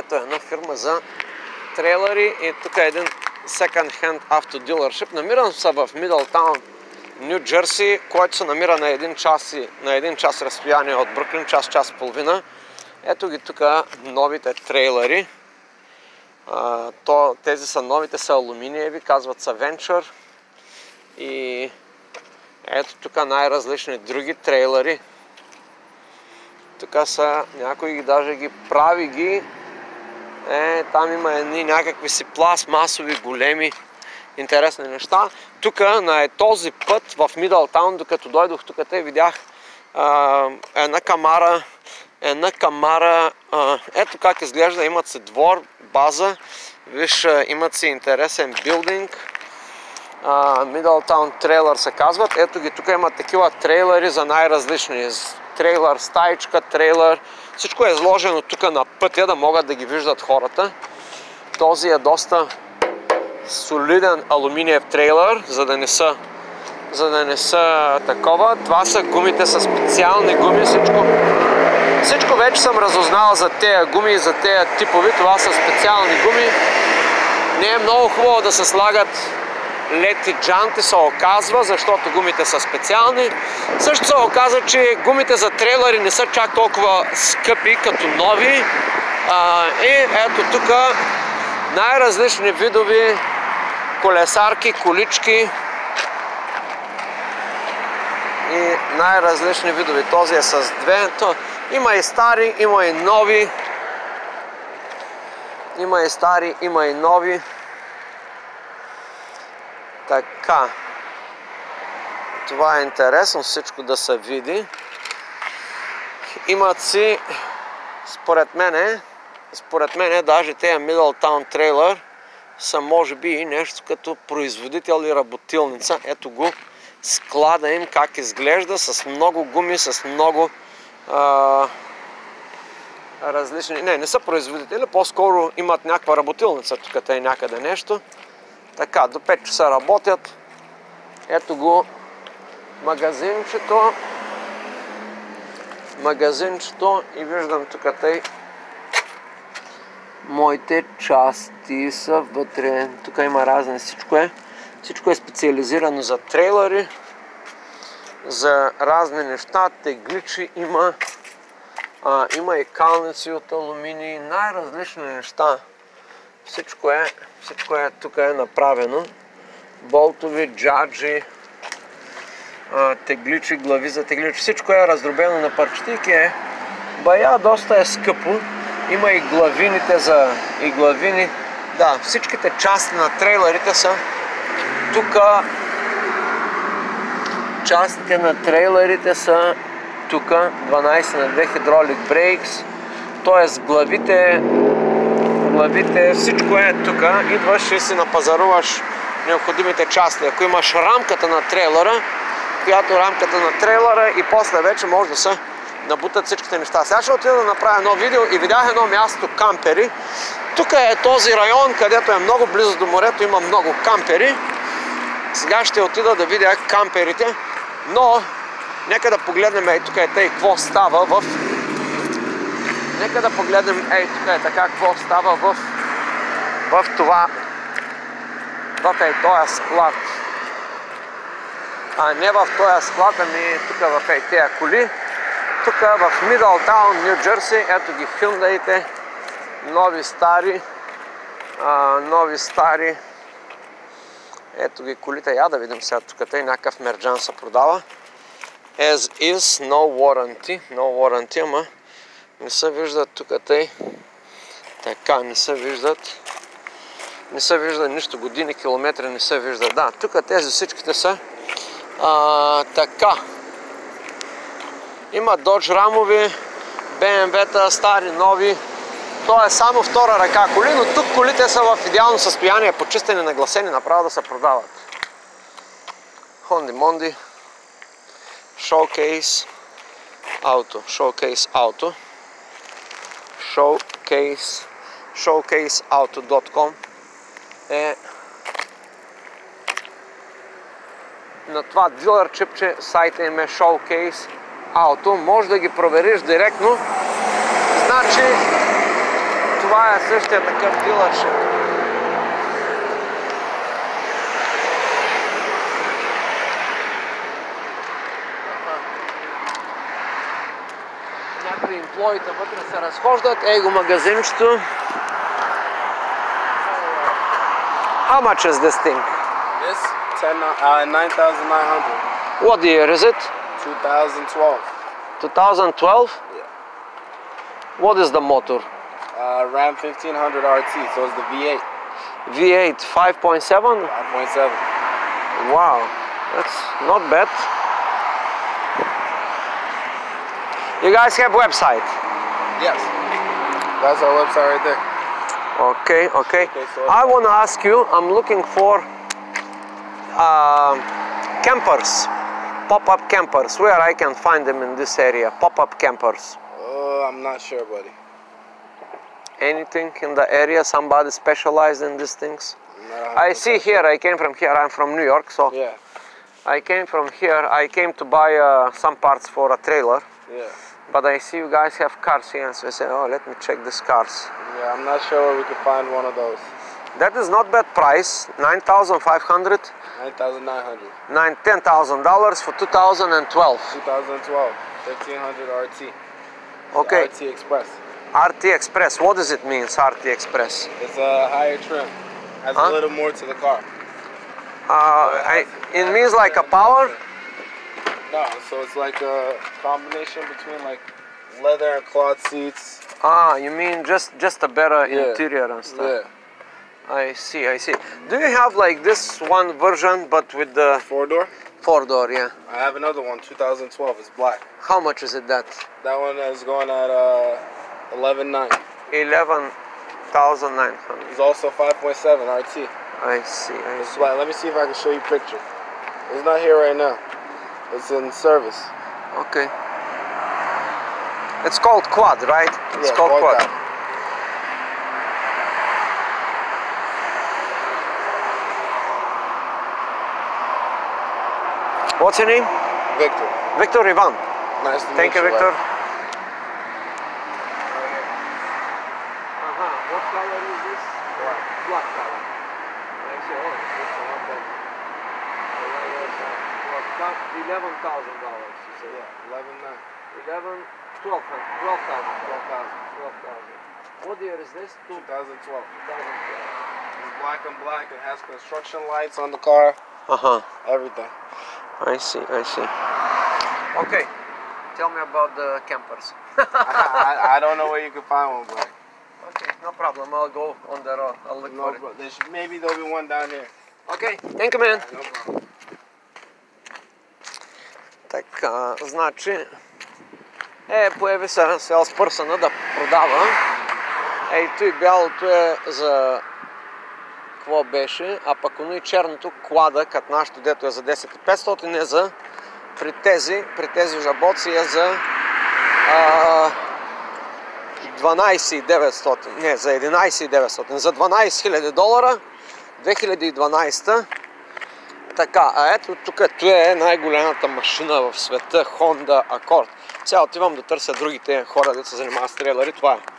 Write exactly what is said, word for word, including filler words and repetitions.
Ето една фирма за трейлери и тук е един second hand auto dealership. Намирам се в Middletown, Ню Джерси, който се намира на един час, и, на един час разстояние от Бруклин, час, час и половина. Ето ги тук новите трейлери. А, то, тези са новите, са алуминиеви, казват са Venture. И ето тук най-различни други трейлери. Тук са, някой ги даже ги прави ги. Е, там има едни някакви си пластмасови големи интересни неща. Тук на този път в Middletown, докато дойдох тук, те видях а, една камара, една камара, а, ето как изглежда, имат си двор, база, виж, имат си интересен билдинг. Middletown трейлър се казват. Ето ги, тук имат такива трейлери за най-различни. Трейлър, стаичка, трейлър. Всичко е изложено тук на пътя, да могат да ги виждат хората. Този е доста солиден алуминиев трейлър, за да не са, за да не са такова. Това са гумите, са специални гуми. Всичко, всичко вече съм разузнал за тези гуми и за тези типови. Това са специални гуми. Не е много хубаво да се слагат лети джанти, се оказва, защото гумите са специални. Също се оказа, че гумите за трейлери не са чак толкова скъпи като нови. А, и ето тук най-различни видови колесарки, колички и най-различни видови. Този е с две. Има и стари, има и нови. Има и стари, има и нови. Така. Това е интересно всичко да се види. Имат си, според мене, според мене, даже тези Middletown трейлър са може би и нещо като производител и работилница. Ето го склада им как изглежда, с много гуми, с много а, различни... Не, не са производители, по-скоро имат някаква работилница тук е някъде нещо. Така, до пет часа работят. Ето го магазинчето. Магазинчето и виждам тук тъй моите части са вътре. Тук има разни, всичко е. Всичко е специализирано за трейлери, за разни неща, тегличи има. А, има и калници от алуминий, най-различни неща. Всичко е, всичко е тук е направено. Болтови, джаджи, а, тегличи, глави за тегличи. Всичко е раздробено на парчетики. Е. Бая доста е скъпо. Има и главините за и главини. Да, всичките части на трейлерите са тук. Частите на трейлерите са тук. дванайсет на две hydraulic brakes. Т.е. главите, главите, всичко е тук. Идваш и си напазаруваш необходимите части. Ако имаш рамката на трейлера, която рамката на трейлера и после вече може да се набутат всичките неща. Сега ще отида да направя едно видео и видях едно място кампери. Тук е този район, където е много близо до морето, има много кампери. Сега ще отида да видя камперите, но нека да погледнем ей тук е тъй какво става в... Нека да погледнем ей тук е така какво става в... в това... в ей този склад. А не в този склад, ами тук в ей тези коли. Тук в Middletown, Ню Джерси, ето ги Hyundai-те, нови стари, а, нови стари. Ето ги колите, я да видим сега тук, тъй някакъв мерджан се продава. As is, no warranty, no warranty, ама не се виждат тук тъй. Така, не се виждат. Не се вижда нищо, години, километри не се вижда. Да, тук тези всичките са а, така. Има Dodge Ram-ови, Бе Ем Ви-та, стари, нови. То е само втора ръка коли, но тук колите са в идеално състояние, почистени, нагласени, направо да се продават. Honda Mondi, Showcase Auto, Showcase Auto, Showcase, showcase auto dot com е на това дилър чипче, сайта им е Showcase Auto, може да ги провериш директно. Значи това е същия такъв дилършип. Някои емплоита вътре се разхождат. Ей го магазинчето. How much is this thing? This ten uh, nine thousand nine hundred. What year is it? twenty twelve. twenty twelve? Yeah. What is the motor? Uh, Ram fifteen hundred R T, so it's the V eight. V eight five point seven? five point seven. Wow, that's not bad. You guys have website? Yes. That's our website right there. Okay, okay. Okay, so I want to ask you, I'm looking for uh, campers, pop-up campers, where I can find them in this area, pop-up campers. Uh, I'm not sure, buddy. Anything in the area, somebody specialized in these things? I see here, I came from here, I'm from New York, so Yeah. I came from here, I came to buy uh, some parts for a trailer, Yeah. but I see you guys have cars here, so I said, oh, let me check these cars. Yeah, I'm not sure where we could find one of those. That is not bad price, nine thousand five hundred, nine thousand nine hundred. nine, ten thousand dollars for two thousand twelve. twenty twelve. fifteen hundred R T. Okay, R T Express. R T Express, what does it mean, R T Express? It's a higher trim. Has Huh? a little more to the car. Uh, I, it means like a power? No, so it's like a combination between like leather and cloth seats. Ah, you mean just, just a better Yeah. interior and stuff? Yeah. I see, I see. Do you have like this one version but with the Four door. four door, yeah? I have another one, twenty twelve. It's black. How much is it that? That one is going at uh, eleven nine. eleven thousand nine hundred. It's also five point seven R T. I see, I It's see. black. Let me see if I can show you a picture. It's not here right now. It's in service. Okay. It's called quad, right? It's Yeah, called quad quad. cab. What's your name? Victor. Victor Ivan. Nice to Thank meet you, you. Victor. Larry. Uh-huh. What color is this? Black. Black color. I see. Oh, this is not bad. eleven thousand dollars, you say? Yeah, eleven nine. eleven, twelve thousand. twelve thousand. twelve thousand. twelve thousand. What year is this? Two- twenty twelve. two thousand twelve. It's black and black. It has construction lights on the car. Uh-huh. Everything. I see, I see. Okay. Tell me about the campers. I, I, I don't know where you can find one, but Okay, no problem. I'll go on the road. I'll look no, for it. bro, there should, maybe there'll be one down here. Okay, thank you, man. No problem. Така, значи, е, появи се на селспърсъна да продава. Ей, той бялото е за какво беше, а пък оно и черното клада, като нашето дето е за десет хиляди и петстотин, е за при тези, при тези жабоци е за а, дванайсет хиляди и деветстотин, не, за единайсет хиляди и деветстотин, за дванайсет хиляди долара, две хиляди и дванайсета. Така, а ето тук е най-голямата машина в света, Honda Accord. Сега отивам да търся другите хора, да се занимават с трейлери, това е.